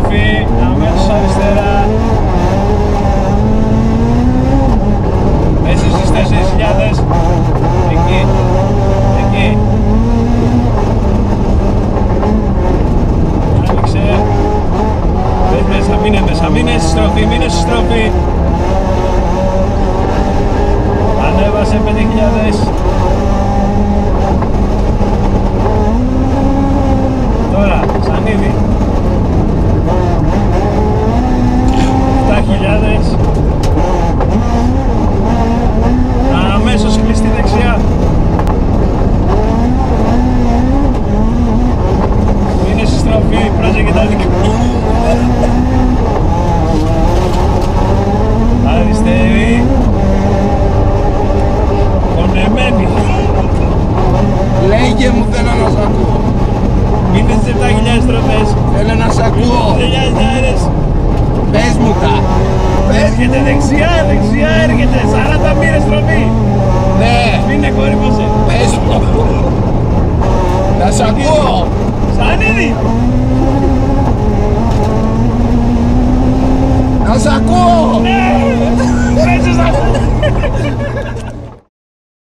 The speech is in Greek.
στροφή, αμέσως αριστερά. Μέσα στις 4.000. Εκεί. Εκεί. Άνοιξε. Μπες μέσα, μείνε μέσα. Μείνε στη στροφή, μείνε στη στροφή. Ανέβασε 5.000. Τώρα, σανίδι. 7.000. Αμέσως κλειστή δεξιά. Είναι στη στροφή, πρόσεχε τα δίκαια. Αριστερή. Κονεμένη. Λέγε μου, θέλω να σ' ακούω. Είναι στις 7.000 στροφές. Θέλω να σ' ακούω. 7.000 αέρες. Πες μου τα. Έρχεται δεξιά, δεξιά έρχεται. 40 μοίρες στροφή. Ναι. Μην είναι κόρυφωσε. Πες μου.